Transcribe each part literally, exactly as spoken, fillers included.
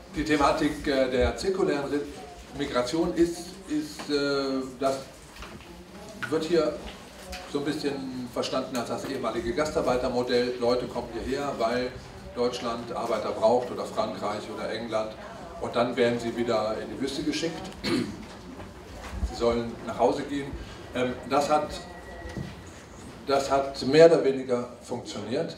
Die Thematik der zirkulären Migration ist, ist das wird hier so ein bisschen verstanden als das ehemalige Gastarbeitermodell. Leute kommen hierher, weil Deutschland Arbeiter braucht oder Frankreich oder England und dann werden sie wieder in die Wüste geschickt. Sie sollen nach Hause gehen. Das hat, das hat mehr oder weniger funktioniert.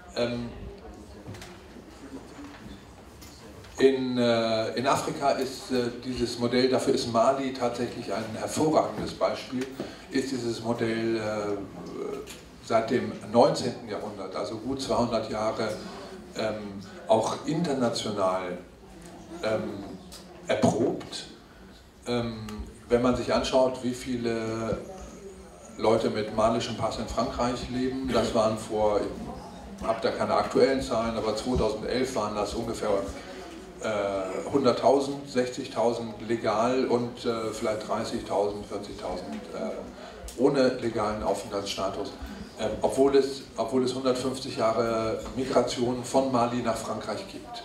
In, in Afrika ist dieses Modell, dafür ist Mali tatsächlich ein hervorragendes Beispiel, ist dieses Modell seit dem neunzehnten Jahrhundert, also gut zweihundert Jahre, ähm, auch international ähm, erprobt. Ähm, wenn man sich anschaut, wie viele Leute mit malischem Pass in Frankreich leben, das waren vor, ich habe da keine aktuellen Zahlen, aber zweitausendelf waren das ungefähr äh, hunderttausend, sechzigtausend legal und äh, vielleicht dreißigtausend, vierzigtausend äh, ohne legalen Aufenthaltsstatus. Ähm, obwohl es, obwohl es hundertfünfzig Jahre Migration von Mali nach Frankreich gibt.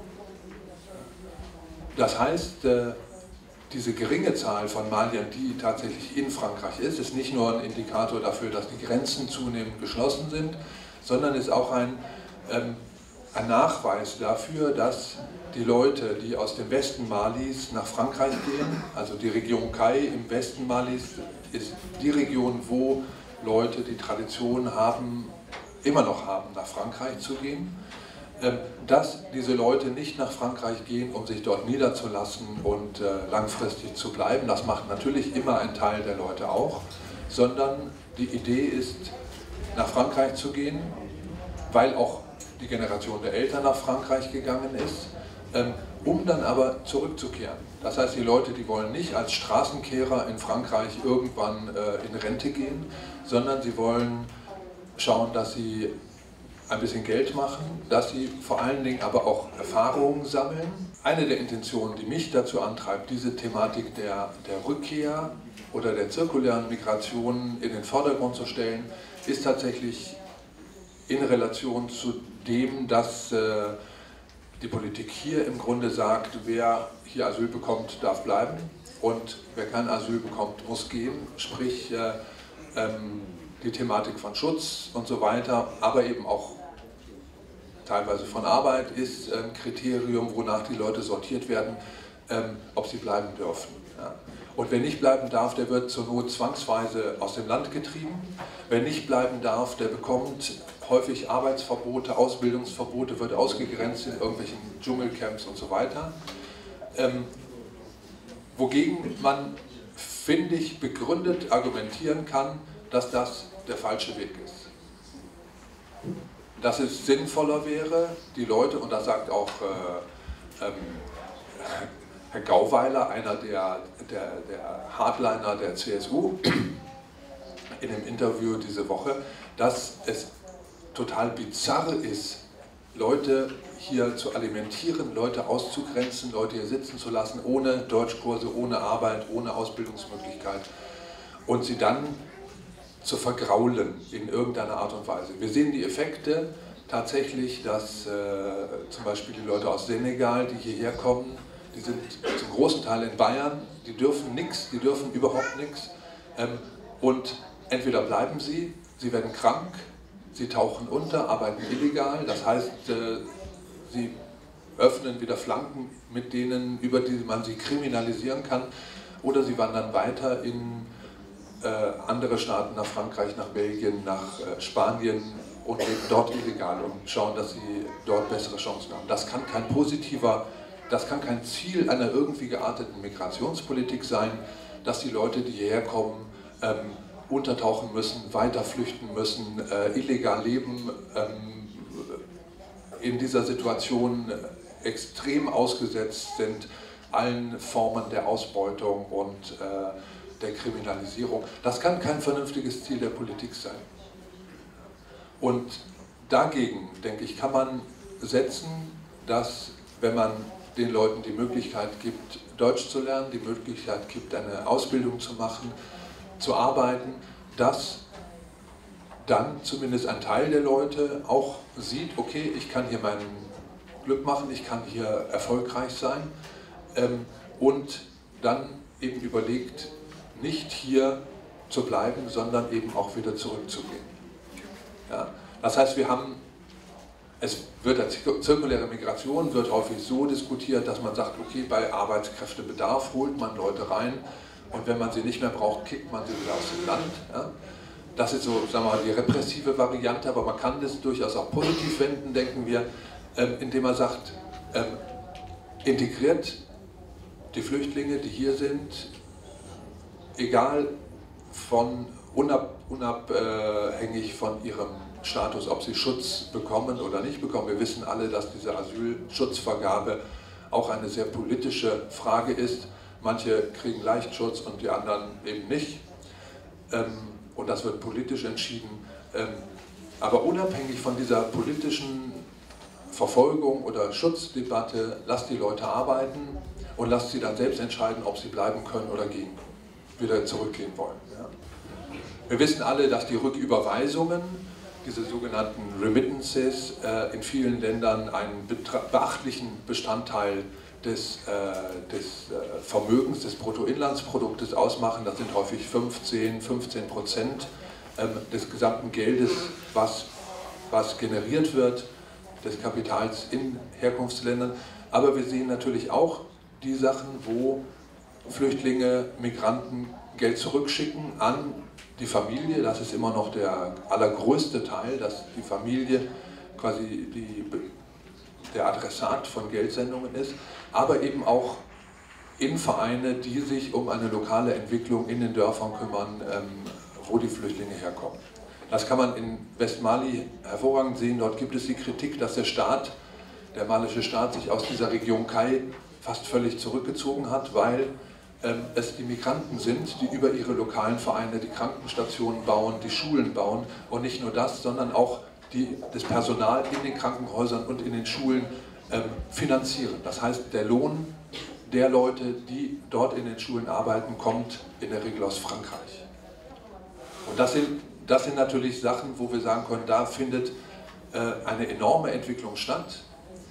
Das heißt, äh, diese geringe Zahl von Maliern, die tatsächlich in Frankreich ist, ist nicht nur ein Indikator dafür, dass die Grenzen zunehmend geschlossen sind, sondern ist auch ein, ähm, ein Nachweis dafür, dass die Leute, die aus dem Westen Malis nach Frankreich gehen, also die Region Kai im Westen Malis ist die Region, wo Leute die Tradition haben, immer noch haben, nach Frankreich zu gehen, dass diese Leute nicht nach Frankreich gehen, um sich dort niederzulassen und langfristig zu bleiben. Das macht natürlich immer ein Teil der Leute auch, sondern die Idee ist, nach Frankreich zu gehen, weil auch die Generation der Eltern nach Frankreich gegangen ist, um dann aber zurückzukehren. Das heißt, die Leute, die wollen nicht als Straßenkehrer in Frankreich irgendwann in Rente gehen, sondern sie wollen schauen, dass sie ein bisschen Geld machen, dass sie vor allen Dingen aber auch Erfahrungen sammeln. Eine der Intentionen, die mich dazu antreibt, diese Thematik der, der Rückkehr oder der zirkulären Migration in den Vordergrund zu stellen, ist tatsächlich in Relation zu dem, dass äh, die Politik hier im Grunde sagt, wer hier Asyl bekommt, darf bleiben und wer kein Asyl bekommt, muss gehen, sprich äh, ähm, die Thematik von Schutz und so weiter, aber eben auch teilweise von Arbeit ist ein Kriterium, wonach die Leute sortiert werden, ähm, ob sie bleiben dürfen. Ja. Und wer nicht bleiben darf, der wird zur Not zwangsweise aus dem Land getrieben. Wer nicht bleiben darf, der bekommt häufig Arbeitsverbote, Ausbildungsverbote, wird ausgegrenzt in irgendwelchen Dschungelcamps und so weiter. Ähm, wogegen man, finde ich, begründet argumentieren kann, dass das der falsche Weg ist. Dass es sinnvoller wäre, die Leute, und das sagt auch äh, ähm, Herr Gauweiler, einer der, der, der Hardliner der C S U, in einem Interview diese Woche, dass es total bizarr ist, Leute hier zu alimentieren, Leute auszugrenzen, Leute hier sitzen zu lassen, ohne Deutschkurse, ohne Arbeit, ohne Ausbildungsmöglichkeit und sie dann zu vergraulen in irgendeiner Art und Weise. Wir sehen die Effekte tatsächlich, dass äh, zum Beispiel die Leute aus Senegal, die hierher kommen, die sind zum großen Teil in Bayern, die dürfen nichts, die dürfen überhaupt nichts ähm, und entweder bleiben sie, sie werden krank, sie tauchen unter, arbeiten illegal, das heißt, äh, sie öffnen wieder Flanken, mit denen, über die man sie kriminalisieren kann, oder sie wandern weiter in äh, andere Staaten, nach Frankreich, nach Belgien, nach äh, Spanien und leben dort illegal und schauen, dass sie dort bessere Chancen haben. Das kann kein positiver, das kann kein Ziel einer irgendwie gearteten Migrationspolitik sein, dass die Leute, die hierher kommen, ähm, untertauchen müssen, weiter flüchten müssen, äh, illegal leben, ähm, in dieser Situation extrem ausgesetzt sind, allen Formen der Ausbeutung und äh, der Kriminalisierung. Das kann kein vernünftiges Ziel der Politik sein. Und dagegen, denke ich, kann man setzen, dass, wenn man den Leuten die Möglichkeit gibt, Deutsch zu lernen, die Möglichkeit gibt, eine Ausbildung zu machen, zu arbeiten, dass dann zumindest ein Teil der Leute auch sieht, okay, ich kann hier meinen Glück machen, ich kann hier erfolgreich sein ähm, und dann eben überlegt, nicht hier zu bleiben, sondern eben auch wieder zurückzugehen. Ja? Das heißt, wir haben, es wird der zirkuläre Migration wird häufig so diskutiert, dass man sagt, okay, bei Arbeitskräftebedarf holt man Leute rein und wenn man sie nicht mehr braucht, kickt man sie wieder aus dem Land. Ja? Das ist so, sagen wir mal, die repressive Variante, aber man kann das durchaus auch positiv wenden, denken wir, ähm, indem man sagt, ähm, integriert die Flüchtlinge, die hier sind, egal von unab, unabhängig von ihrem Status, ob sie Schutz bekommen oder nicht bekommen. Wir wissen alle, dass diese Asylschutzvergabe auch eine sehr politische Frage ist. Manche kriegen leicht Schutz und die anderen eben nicht. Ähm, und das wird politisch entschieden. Ähm, aber unabhängig von dieser politischen Verfolgung oder Schutzdebatte, lasst die Leute arbeiten und lasst sie dann selbst entscheiden, ob sie bleiben können oder gehen, wieder zurückgehen wollen. Ja. Wir wissen alle, dass die Rücküberweisungen, diese sogenannten Remittances, äh, in vielen Ländern einen beachtlichen Bestandteil des, äh, des äh, Vermögens, des Bruttoinlandsproduktes ausmachen. Das sind häufig fünfzehn, fünfzehn Prozent ähm, des gesamten Geldes, was, was generiert wird, des Kapitals in Herkunftsländern. Aber wir sehen natürlich auch die Sachen, wo Flüchtlinge, Migranten Geld zurückschicken an die Familie. Das ist immer noch der allergrößte Teil, dass die Familie quasi die, der Adressat von Geldsendungen ist, aber eben auch in Vereine, die sich um eine lokale Entwicklung in den Dörfern kümmern, ähm, wo die Flüchtlinge herkommen. Das kann man in Westmali hervorragend sehen. Dort gibt es die Kritik, dass der Staat, der malische Staat, sich aus dieser Region Kai fast völlig zurückgezogen hat, weil ähm, es die Migranten sind, die über ihre lokalen Vereine die Krankenstationen bauen, die Schulen bauen und nicht nur das, sondern auch die, das Personal in den Krankenhäusern und in den Schulen ähm, finanzieren. Das heißt, der Lohn der Leute, die dort in den Schulen arbeiten, kommt in der Regel aus Frankreich. Und das sind, das sind natürlich Sachen, wo wir sagen können, da findet äh, eine enorme Entwicklung statt.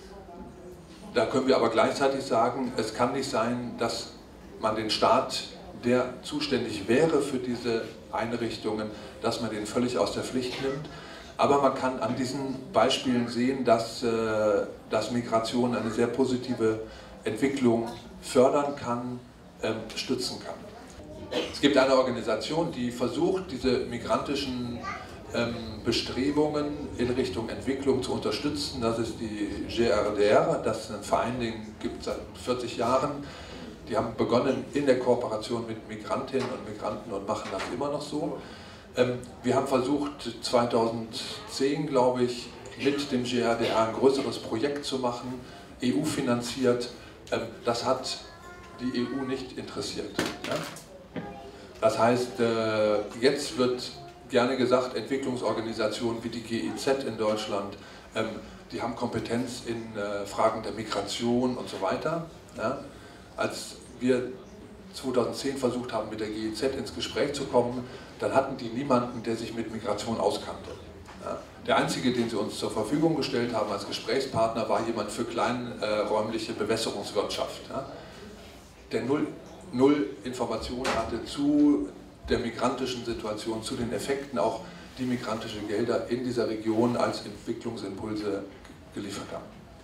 Da können wir aber gleichzeitig sagen, es kann nicht sein, dass man den Staat, der zuständig wäre für diese Einrichtungen, dass man den völlig aus der Pflicht nimmt. Aber man kann an diesen Beispielen sehen, dass, äh, dass Migration eine sehr positive Entwicklung fördern kann, ähm, stützen kann. Es gibt eine Organisation, die versucht, diese migrantischen ähm, Bestrebungen in Richtung Entwicklung zu unterstützen. Das ist die G R D R, das ist ein Verein, den gibt es seit vierzig Jahren. Die haben begonnen in der Kooperation mit Migrantinnen und Migranten und machen das immer noch so. Ähm, wir haben versucht, zweitausendzehn, glaube ich, mit dem G R D R ein größeres Projekt zu machen, E U-finanziert. Ähm, das hat die E U nicht interessiert. Ja? Das heißt, äh, jetzt wird gerne gesagt, Entwicklungsorganisationen wie die G I Z in Deutschland, ähm, die haben Kompetenz in äh, Fragen der Migration und so weiter. Ja? Als wir zweitausendzehn versucht haben, mit der G I Z ins Gespräch zu kommen, dann hatten die niemanden, der sich mit Migration auskannte. Ja? Der einzige, den sie uns zur Verfügung gestellt haben als Gesprächspartner, war jemand für kleinräumliche Bewässerungswirtschaft, ja? Der null, null Informationen hatte zu der migrantischen Situation, zu den Effekten, auch die migrantische Gelder in dieser Region als Entwicklungsimpulse geliefert haben.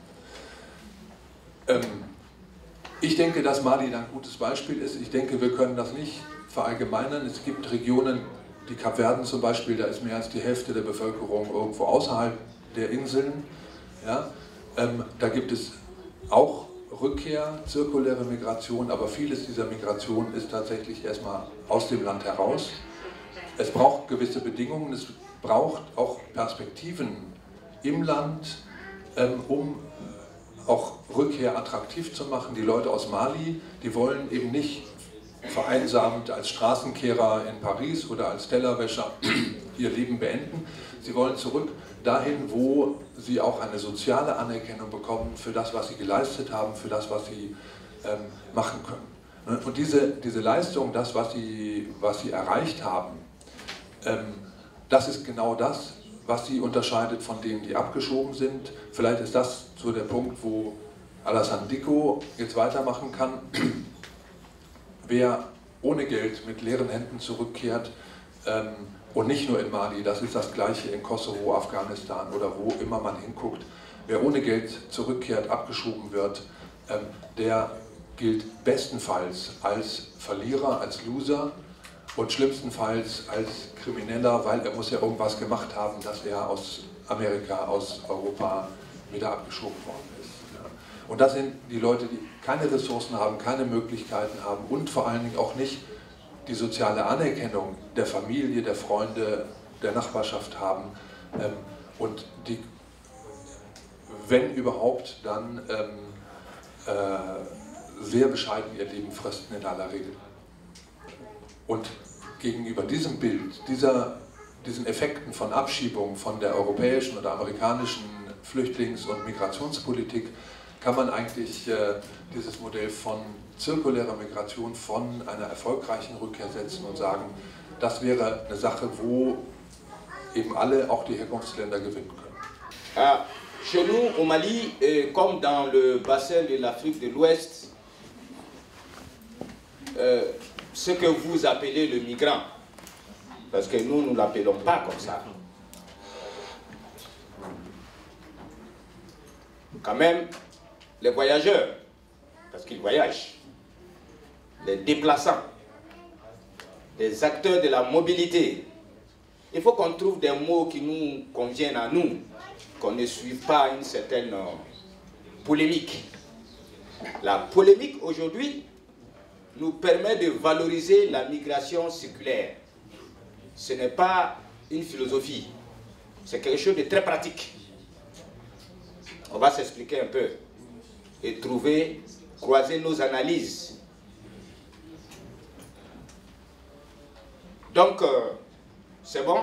Ähm, ich denke, dass Mali ein gutes Beispiel ist. Ich denke, wir können das nicht verallgemeinern. Es gibt Regionen, die Kapverden zum Beispiel, da ist mehr als die Hälfte der Bevölkerung irgendwo außerhalb der Inseln. Ja? Ähm, da gibt es auch Rückkehr, zirkuläre Migration, aber vieles dieser Migration ist tatsächlich erstmal aus dem Land heraus. Es braucht gewisse Bedingungen, es braucht auch Perspektiven im Land, ähm, um auch Rückkehr attraktiv zu machen. Die Leute aus Mali, die wollen eben nicht vereinsamt als Straßenkehrer in Paris oder als Tellerwäscher ihr Leben beenden. Sie wollen zurück dahin, wo sie auch eine soziale Anerkennung bekommen für das, was sie geleistet haben, für das, was sie ähm, machen können. Und diese, diese Leistung, das, was sie, was sie erreicht haben, ähm, das ist genau das, was sie unterscheidet von denen, die abgeschoben sind. Vielleicht ist das so der Punkt, wo Alassane Dicko jetzt weitermachen kann. Wer ohne Geld mit leeren Händen zurückkehrt, ähm, und nicht nur in Mali, das ist das Gleiche in Kosovo, Afghanistan oder wo immer man hinguckt, wer ohne Geld zurückkehrt, abgeschoben wird, ähm, der gilt bestenfalls als Verlierer, als Loser und schlimmstenfalls als Krimineller, weil er muss ja irgendwas gemacht haben, dass er aus Amerika, aus Europa wieder abgeschoben worden ist. Ja. Und das sind die Leute, die keine Ressourcen haben, keine Möglichkeiten haben und vor allen Dingen auch nicht die soziale Anerkennung der Familie, der Freunde, der Nachbarschaft haben ähm, und die, wenn überhaupt, dann ähm, äh, sehr bescheiden ihr Leben fristen in aller Regel. Und gegenüber diesem Bild, dieser, diesen Effekten von Abschiebung von der europäischen oder amerikanischen Flüchtlings- und Migrationspolitik kann man eigentlich äh, dieses Modell von zirkulärer Migration, von einer erfolgreichen Rückkehr setzen und sagen, das wäre eine Sache, wo eben alle, auch die Herkunftsländer, gewinnen können. Ah, chez nous, au Mali, euh, comme dans le bassin de l'Afrique de l'Ouest, euh, ce que vous appelez le migrant, parce que nous, nous ne l'appelons pas comme ça. Quand même, les voyageurs, parce qu'ils voyagent, les déplaçants, les acteurs de la mobilité. Il faut qu'on trouve des mots qui nous conviennent à nous, qu'on ne suive pas une certaine euh, polémique. La polémique aujourd'hui nous permet de valoriser la migration circulaire. Ce n'est pas une philosophie, c'est quelque chose de très pratique. On va s'expliquer un peu et trouver, croiser nos analyses. Donc, euh, c'est bon?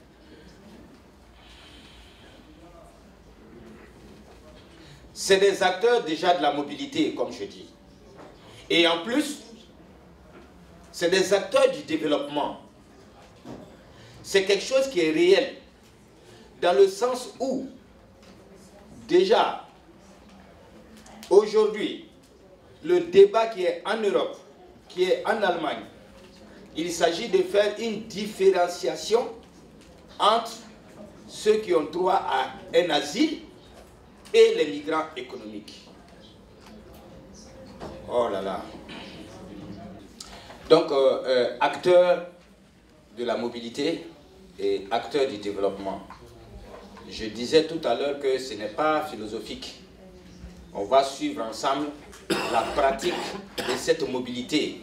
C'est des acteurs déjà de la mobilité, comme je dis. Et en plus, c'est des acteurs du développement. C'est quelque chose qui est réel, dans le sens où, déjà, aujourd'hui, le débat qui est en Europe, qui est en Allemagne, il s'agit de faire une différenciation entre ceux qui ont droit à un asile et les migrants économiques. Oh là là. Donc, euh, euh, acteurs de la mobilité et acteurs du développement. Je disais tout à l'heure que ce n'est pas philosophique. On va suivre ensemble la pratique de cette mobilité.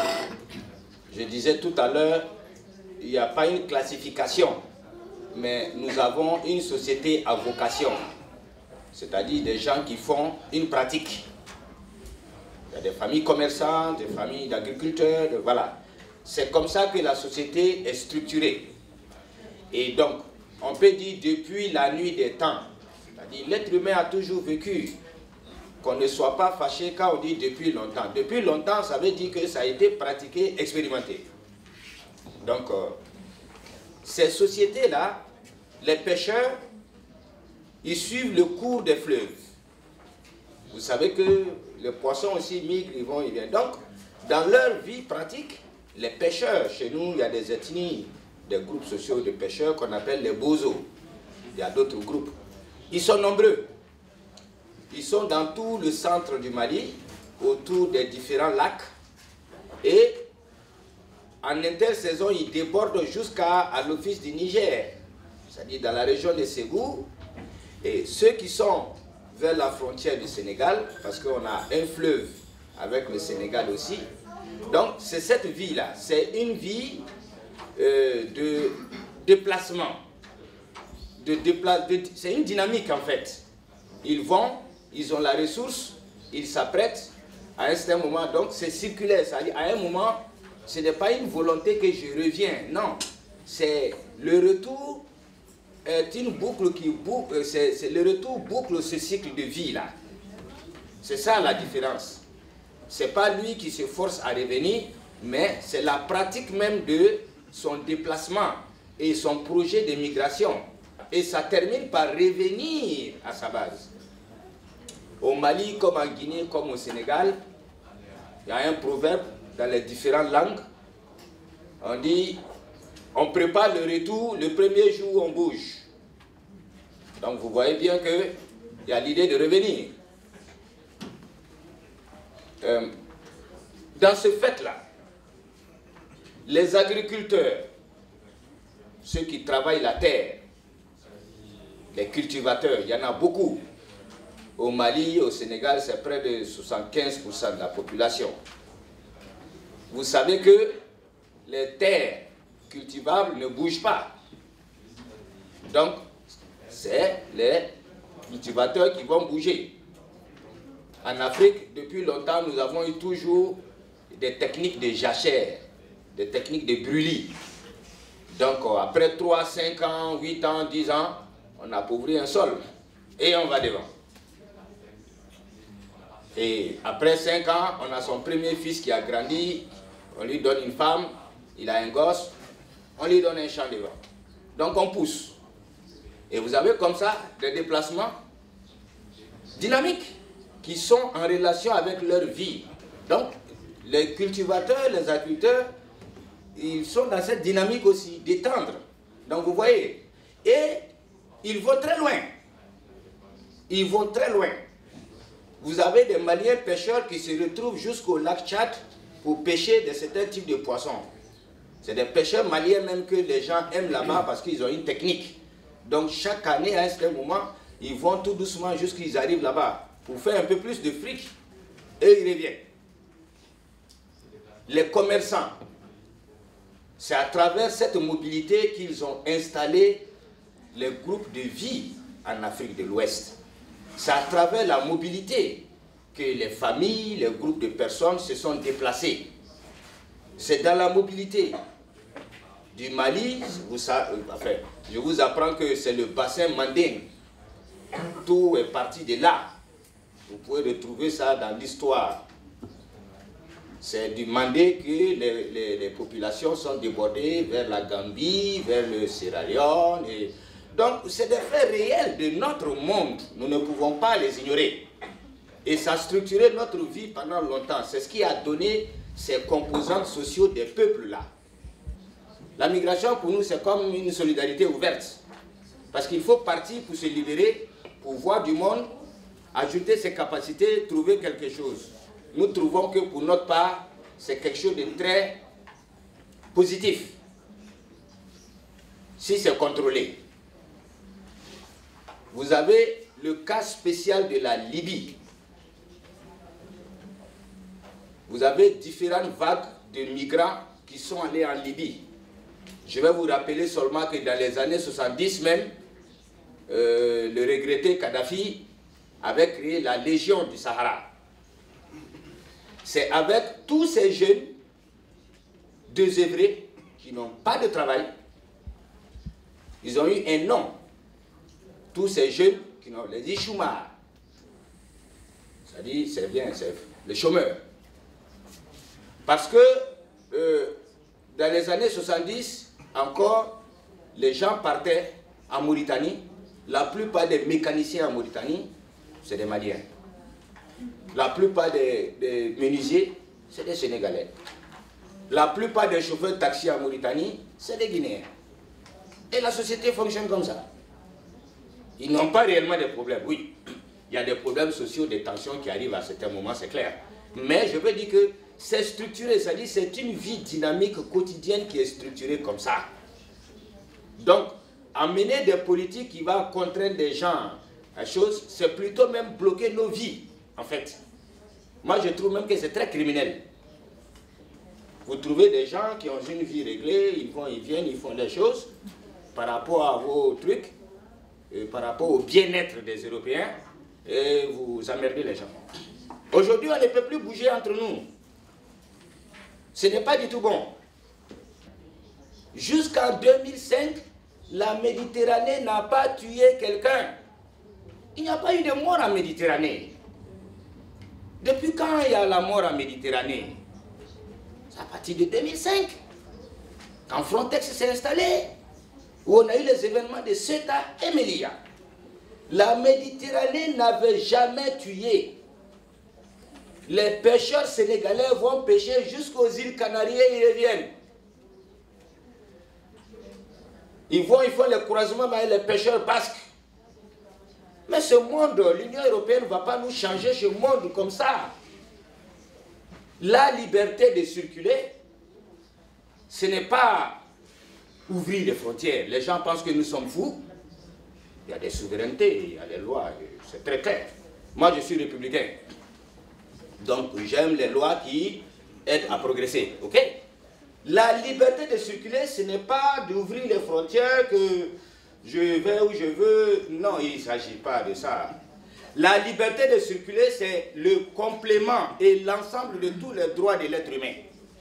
Je disais tout à l'heure, il n'y a pas une classification, mais nous avons une société à vocation, c'est-à-dire des gens qui font une pratique. Il y a des familles commerçantes, des familles d'agriculteurs, de, voilà. C'est comme ça que la société est structurée. Et donc, on peut dire depuis la nuit des temps, c'est-à-dire l'être humain a toujours vécu, qu'on ne soit pas fâché quand on dit depuis longtemps. Depuis longtemps, ça veut dire que ça a été pratiqué, expérimenté. Donc, euh, ces sociétés-là, les pêcheurs, ils suivent le cours des fleuves. Vous savez que les poissons aussi migrent, ils vont, ils viennent. Donc, dans leur vie pratique, les pêcheurs, chez nous, il y a des ethnies, des groupes sociaux de pêcheurs qu'on appelle les bozos. Il y a d'autres groupes. Ils sont nombreux. Ils sont dans tout le centre du Mali, autour des différents lacs. Et en intersaison, ils débordent jusqu'à l'office du Niger, c'est-à-dire dans la région de Ségou. Et ceux qui sont vers la frontière du Sénégal, parce qu'on a un fleuve avec le Sénégal aussi. Donc c'est cette vie-là, c'est une vie euh, de déplacement. De dépla de, c'est une dynamique en fait. Ils vont, ils ont la ressource, ils s'apprêtent à un certain moment, donc c'est circulaire, c'est-à-dire à un moment, ce n'est pas une volonté que je reviens, non, c'est le retour est une boucle qui boucle, c'est le retour boucle ce cycle de vie là. C'est ça la différence. C'est pas lui qui se force à revenir, mais c'est la pratique même de son déplacement et son projet de migration. et ça termine par revenir à sa base. Au Mali, comme en Guinée, comme au Sénégal, il y a un proverbe dans les différentes langues. On dit, on prépare le retour le premier jour où on bouge. Donc vous voyez bien qu'il y a l'idée de revenir. Euh, dans ce fait-là, les agriculteurs, ceux qui travaillent la terre, les cultivateurs, il y en a beaucoup. Au Mali, au Sénégal, c'est près de soixante-quinze pour cent de la population. Vous savez que les terres cultivables ne bougent pas. Donc, c'est les cultivateurs qui vont bouger. En Afrique, depuis longtemps, nous avons eu toujours des techniques de jachère, des techniques de brûlis. Donc, après trois, cinq ans, huit ans, dix ans, on appauvrit un sol et on va devant. Et après cinq ans, on a son premier fils qui a grandi, on lui donne une femme, il a un gosse, on lui donne un champ devant. Donc on pousse. Et vous avez comme ça des déplacements dynamiques qui sont en relation avec leur vie. Donc les cultivateurs, les agriculteurs, ils sont dans cette dynamique aussi d'étendre. Donc vous voyez, et ils vont très loin. Ils vont très loin. Vous avez des Maliens pêcheurs qui se retrouvent jusqu'au lac Tchad pour pêcher de certains types de poissons. C'est des pêcheurs maliens même que les gens aiment là-bas parce qu'ils ont une technique. Donc chaque année, à un certain moment, ils vont tout doucement jusqu'à ce qu'ils arrivent là-bas pour faire un peu plus de fric et ils reviennent. Les commerçants, c'est à travers cette mobilité qu'ils ont installé les groupes de vie en Afrique de l'Ouest. C'est à travers la mobilité que les familles, les groupes de personnes se sont déplacés. C'est dans la mobilité du Mali, vous savez, enfin, je vous apprends que c'est le bassin manding. Tout est parti de là. Vous pouvez retrouver ça dans l'histoire. C'est du Mandé que les, les, les populations sont débordées vers la Gambie, vers le Sierra Leone. Et donc, c'est des faits réels de notre monde. Nous ne pouvons pas les ignorer. Et ça a structuré notre vie pendant longtemps. C'est ce qui a donné ces composantes sociaux des peuples-là. La migration, pour nous, c'est comme une solidarité ouverte. Parce qu'il faut partir pour se libérer, pour voir du monde, ajouter ses capacités, trouver quelque chose. Nous trouvons que pour notre part, c'est quelque chose de très positif. Si c'est contrôlé. Vous avez le cas spécial de la Libye. Vous avez différentes vagues de migrants qui sont allés en Libye. Je vais vous rappeler seulement que dans les années soixante-dix même, euh, le regretté Kadhafi avait créé la Légion du Sahara. C'est avec tous ces jeunes désœuvrés qui n'ont pas de travail. Ils ont eu un nom. Tous ces jeunes qui n'ont les Ichoumars. C'est-à-dire, c'est bien, c'est les chômeurs. Parce que euh, dans les années soixante-dix, encore, les gens partaient en Mauritanie. La plupart des mécaniciens en Mauritanie, c'est des Maliens. La plupart des, des menuisiers, c'est des Sénégalais. La plupart des chauffeurs de taxi en Mauritanie, c'est des Guinéens. Et la société fonctionne comme ça. Ils n'ont pas réellement des problèmes. Oui, il y a des problèmes sociaux, des tensions qui arrivent à certains moments, c'est clair. Mais je veux dire que c'est structuré, c'est-à-dire c'est une vie dynamique quotidienne qui est structurée comme ça. Donc, amener des politiques qui vont contraindre des gens à chose, c'est plutôt même bloquer nos vies, en fait. Moi, je trouve même que c'est très criminel. Vous trouvez des gens qui ont une vie réglée, ils vont, ils viennent, ils font des choses par rapport à vos trucs, et par rapport au bien-être des Européens, et vous emmerdez les gens. Aujourd'hui, on ne peut plus bouger entre nous. Ce n'est pas du tout bon. Jusqu'en deux mille cinq, la Méditerranée n'a pas tué quelqu'un. Il n'y a pas eu de mort en Méditerranée. Depuis quand il y a la mort en Méditerranée? C'est à partir de deux mille cinq, quand Frontex s'est installé. où on a eu les événements de Ceuta et Melilla. La Méditerranée n'avait jamais tué. Les pêcheurs sénégalais vont pêcher jusqu'aux îles Canaries et ils reviennent. Ils vont, ils font les croisements avec les pêcheurs basques. Mais ce monde, l'Union européenne ne va pas nous changer ce monde comme ça. La liberté de circuler, ce n'est pas ouvrir les frontières. Les gens pensent que nous sommes fous. Il y a des souverainetés, il y a des lois, c'est très clair. Moi, je suis républicain. Donc, j'aime les lois qui aident à progresser. Ok? La liberté de circuler, ce n'est pas d'ouvrir les frontières, que je vais où je veux. Non, il ne s'agit pas de ça. La liberté de circuler, c'est le complément et l'ensemble de tous les droits de l'être humain.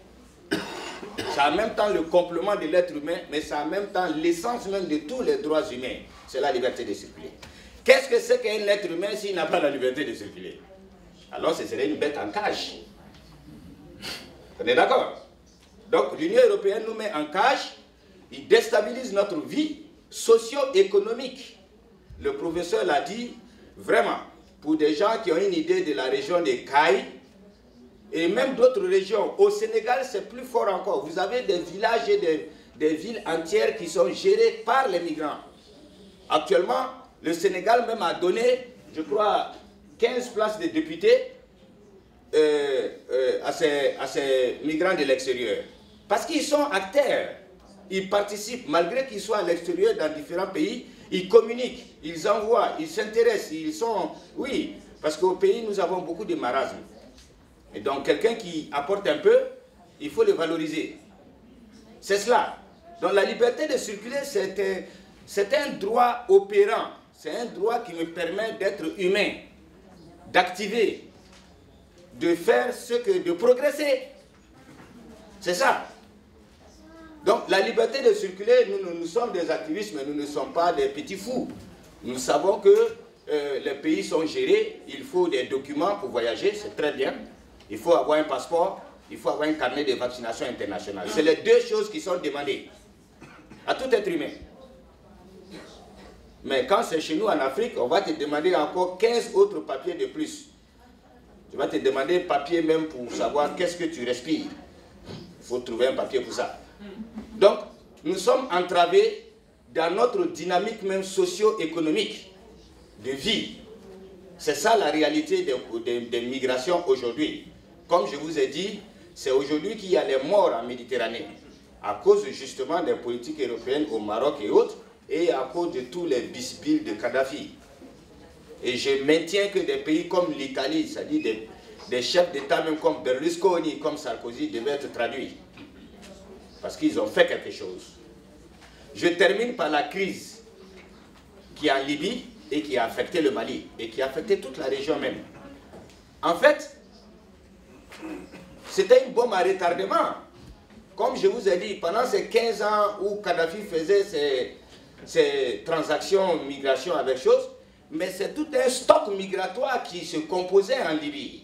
C'est en même temps le complément de l'être humain, mais c'est en même temps l'essence même de tous les droits humains. C'est la liberté de circuler. Qu'est-ce que c'est qu'un être humain s'il n'a pas la liberté de circuler? Alors ce serait une bête en cage. On est d'accord? Donc l'Union européenne nous met en cage, il déstabilise notre vie socio-économique. Le professeur l'a dit, vraiment, pour des gens qui ont une idée de la région des Cailles, et même d'autres régions, au Sénégal c'est plus fort encore. Vous avez des villages et des, des villes entières qui sont gérées par les migrants. Actuellement, le Sénégal même a donné, je crois, quinze places de députés euh, euh, à, ces, à ces migrants de l'extérieur. Parce qu'ils sont acteurs, ils participent, malgré qu'ils soient à l'extérieur dans différents pays, ils communiquent, ils envoient, ils s'intéressent, ils sont... Oui, parce qu'au pays, nous avons beaucoup de marasme. Et donc, quelqu'un qui apporte un peu, il faut le valoriser. C'est cela. Donc, la liberté de circuler, c'est un, c'est un droit opérant. C'est un droit qui me permet d'être humain, d'activer, de faire ce que... de progresser. C'est ça. Donc, la liberté de circuler, nous, nous, nous sommes des activistes, mais nous ne sommes pas des petits fous. Nous savons que euh, les pays sont gérés, il faut des documents pour voyager, c'est très bien. Il faut avoir un passeport, il faut avoir un carnet de vaccination internationale. C'est les deux choses qui sont demandées à tout être humain. Mais quand c'est chez nous en Afrique, on va te demander encore quinze autres papiers de plus. Tu vas te demander papier même pour savoir qu'est-ce que tu respires. Il faut trouver un papier pour ça. Donc, nous sommes entravés dans notre dynamique même socio-économique de vie. C'est ça la réalité des, des, des migrations aujourd'hui. Comme je vous ai dit, c'est aujourd'hui qu'il y a les morts en Méditerranée, à cause justement des politiques européennes au Maroc et autres, et à cause de tous les bisbilles de Kadhafi. Et je maintiens que des pays comme l'Italie, c'est-à-dire des, des chefs d'État même comme Berlusconi, comme Sarkozy, devaient être traduits. Parce qu'ils ont fait quelque chose. Je termine par la crise qui est en Libye et qui a affecté le Mali, et qui a affecté toute la région même. En fait, c'était une bombe à retardement. Comme je vous ai dit, pendant ces quinze ans où Kadhafi faisait ses, ses transactions, migration avec chose, mais c'est tout un stock migratoire qui se composait en Libye.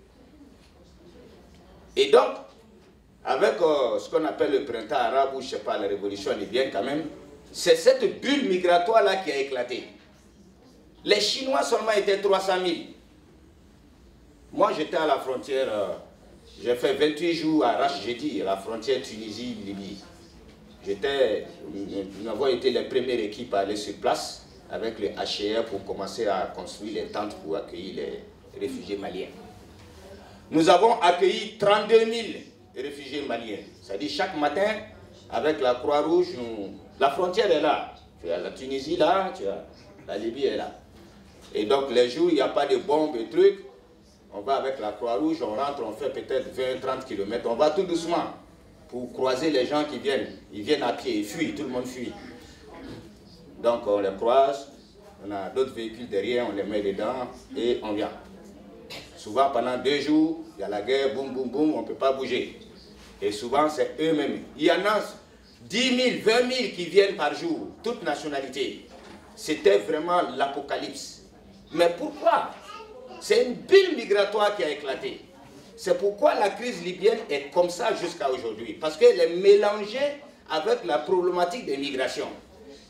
Et donc, avec euh, ce qu'on appelle le printemps arabe, ou je ne sais pas, la révolution libyenne quand même, c'est cette bulle migratoire-là qui a éclaté. Les Chinois seulement étaient trois cent mille. Moi, j'étais à la frontière, euh, j'ai fait vingt-huit jours à Rachedi, à la frontière Tunisie-Libye. J'étais, nous avons été les premières équipes à aller sur place avec le H C R pour commencer à construire les tentes pour accueillir les réfugiés maliens. Nous avons accueilli trente-deux mille réfugiés maliens. C'est-à-dire chaque matin, avec la Croix-Rouge, la frontière est là. Tu as la Tunisie là, tu as la Libye est là. Et donc les jours où il n'y a pas de bombes et trucs, on va avec la Croix-Rouge, on rentre, on fait peut-être vingt à trente kilomètres, on va tout doucement pour croiser les gens qui viennent. Ils viennent à pied, ils fuient, tout le monde fuit. Donc on les croise, on a d'autres véhicules derrière, on les met dedans et on vient. Souvent pendant deux jours, il y a la guerre, boum, boum, boum, on ne peut pas bouger. Et souvent c'est eux-mêmes. Il y en a dix mille, vingt mille qui viennent par jour, toute nationalité. C'était vraiment l'apocalypse. Mais pourquoi? C'est une bulle migratoire qui a éclaté. C'est pourquoi la crise libyenne est comme ça jusqu'à aujourd'hui. Parce qu'elle est mélangée avec la problématique des migrations.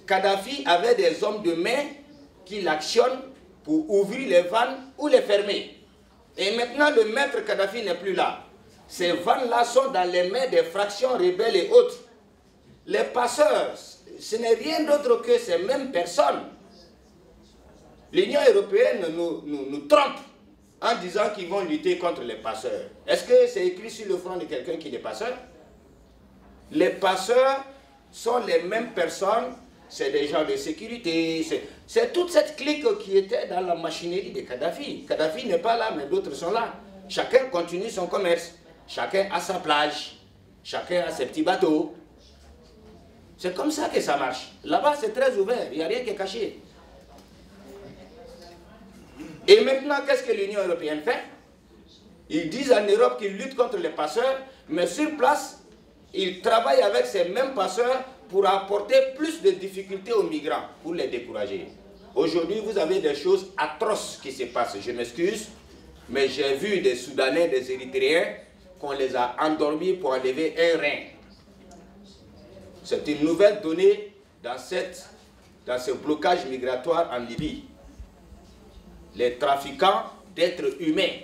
Kadhafi avait des hommes de main qui l'actionnent pour ouvrir les vannes ou les fermer. Et maintenant, le maître Kadhafi n'est plus là. Ces vannes-là sont dans les mains des fractions rebelles et autres. Les passeurs, ce n'est rien d'autre que ces mêmes personnes. L'Union européenne nous, nous, nous trompe en disant qu'ils vont lutter contre les passeurs. Est-ce que c'est écrit sur le front de quelqu'un qui est passeur? Les passeurs sont les mêmes personnes, c'est des gens de sécurité, c'est toute cette clique qui était dans la machinerie de Kadhafi. Kadhafi n'est pas là, mais d'autres sont là. Chacun continue son commerce, chacun a sa plage, chacun a ses petits bateaux. C'est comme ça que ça marche. Là-bas, c'est très ouvert, il n'y a rien qui est caché. Et maintenant, qu'est-ce que l'Union européenne fait? Ils disent en Europe qu'ils luttent contre les passeurs, mais sur place, ils travaillent avec ces mêmes passeurs pour apporter plus de difficultés aux migrants, pour les décourager. Aujourd'hui, vous avez des choses atroces qui se passent. Je m'excuse, mais j'ai vu des Soudanais, des Érythréens, qu'on les a endormis pour enlever un rein. C'est une nouvelle donnée dans, cette, dans ce blocage migratoire en Libye. Les trafiquants d'êtres humains.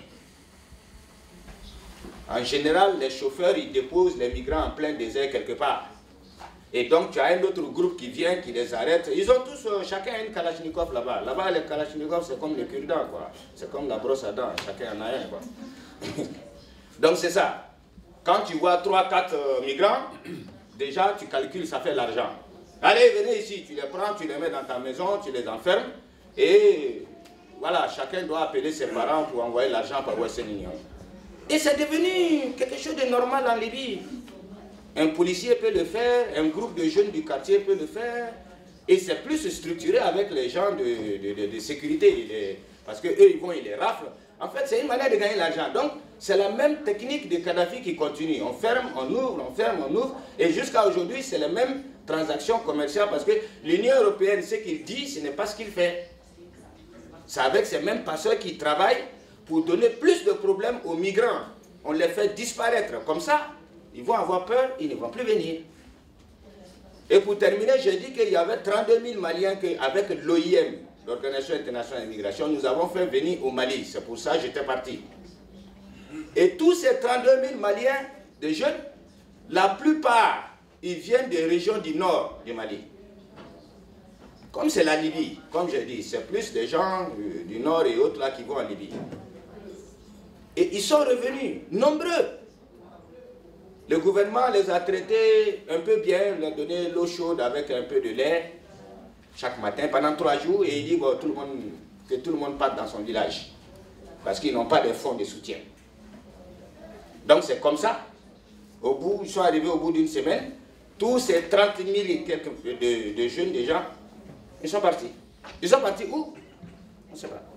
En général, les chauffeurs, ils déposent les migrants en plein désert quelque part. Et donc, tu as un autre groupe qui vient, qui les arrête. Ils ont tous, euh, chacun une Kalachnikov là-bas. Là-bas, les Kalachnikov, c'est comme les cure-dents, quoi. C'est comme la brosse à dents, chacun en a un, quoi. Donc, c'est ça. Quand tu vois trois quatre euh, migrants, déjà, tu calcules, ça fait l'argent. Allez, venez ici, tu les prends, tu les mets dans ta maison, tu les enfermes, et voilà, chacun doit appeler ses parents pour envoyer l'argent par Western Union. Et c'est devenu quelque chose de normal en Libye. Un policier peut le faire, un groupe de jeunes du quartier peut le faire, et c'est plus structuré avec les gens de, de, de, de sécurité, les, parce qu'eux, ils vont, ils les raflent. En fait, c'est une manière de gagner l'argent. Donc, c'est la même technique de Kadhafi qui continue. On ferme, on ouvre, on ferme, on ouvre, et jusqu'à aujourd'hui, c'est les mêmes transactions commerciales, parce que l'Union européenne, ce qu'il dit, ce n'est pas ce qu'il fait. C'est avec ces mêmes passeurs qui travaillent pour donner plus de problèmes aux migrants. On les fait disparaître. Comme ça, ils vont avoir peur, ils ne vont plus venir. Et pour terminer, j'ai dit qu'il y avait trente-deux mille Maliens qu'avec l'O I M, l'Organisation internationale de l'immigration, nous avons fait venir au Mali. C'est pour ça que j'étais parti. Et tous ces trente-deux mille Maliens, des jeunes, la plupart, ils viennent des régions du nord du Mali. Comme c'est la Libye, comme j'ai dit, c'est plus des gens du, du nord et autres là qui vont en Libye. Et ils sont revenus, nombreux. Le gouvernement les a traités un peu bien, leur a donné l'eau chaude avec un peu de lait chaque matin pendant trois jours, et il dit bon, tout le monde, que tout le monde parte dans son village parce qu'ils n'ont pas de fonds de soutien. Donc c'est comme ça. Au bout, ils sont arrivés au bout d'une semaine, tous ces trente mille et quelques de, de jeunes déjà, ils sont partis. Ils sont partis où? On ne sait pas.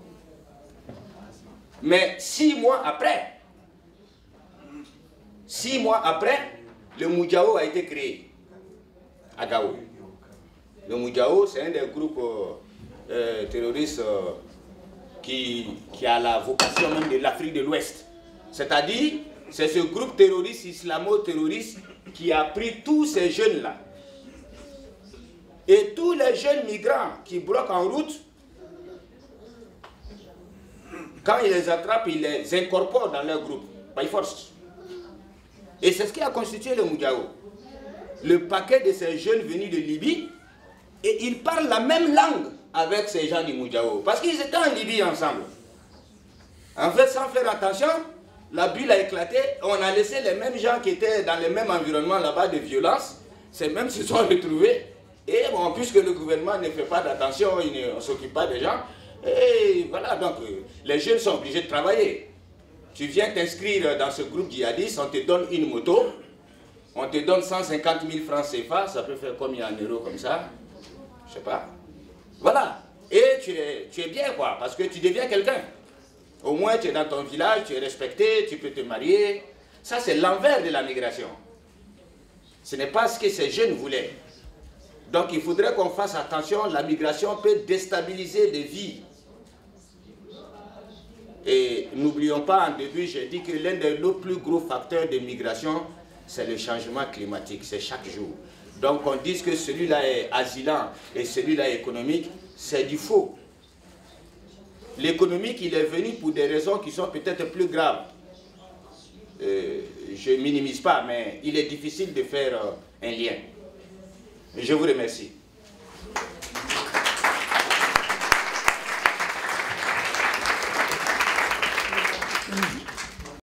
Mais six mois après, six mois après, le Moudjahou a été créé à Gao. Le Moudjahou, c'est un des groupes euh, terroristes euh, qui, qui a la vocation même de l'Afrique de l'Ouest. C'est-à-dire, c'est ce groupe terroriste, islamo-terroriste, qui a pris tous ces jeunes-là. Et tous les jeunes migrants qui bloquent en route, quand ils les attrapent, ils les incorporent dans leur groupe, by force. Et c'est ce qui a constitué le Moudjahou. Le paquet de ces jeunes venus de Libye, et ils parlent la même langue avec ces gens du Moudjahou, parce qu'ils étaient en Libye ensemble. En fait, sans faire attention, la bulle a éclaté, on a laissé les mêmes gens qui étaient dans le même environnement là-bas de violence, ces mêmes se sont retrouvés, et bon, puisque le gouvernement ne fait pas d'attention, il ne s'occupe pas des gens, et voilà, donc les jeunes sont obligés de travailler. Tu viens t'inscrire dans ce groupe djihadiste, on te donne une moto, on te donne cent cinquante mille francs C F A, ça peut faire combien en euros comme ça? Je sais pas. Voilà. Et tu es, tu es bien, quoi, parce que tu deviens quelqu'un. Au moins, tu es dans ton village, tu es respecté, tu peux te marier. Ça, c'est l'envers de la migration. Ce n'est pas ce que ces jeunes voulaient. Donc, il faudrait qu'on fasse attention. La migration peut déstabiliser des vies. Et n'oublions pas, en début, j'ai dit que l'un de nos plus gros facteurs de migration, c'est le changement climatique. C'est chaque jour. Donc on dit que celui-là est asylant et celui-là est économique, c'est du faux. L'économique, il est venu pour des raisons qui sont peut-être plus graves. Euh, je ne minimise pas, mais il est difficile de faire euh, un lien. Je vous remercie.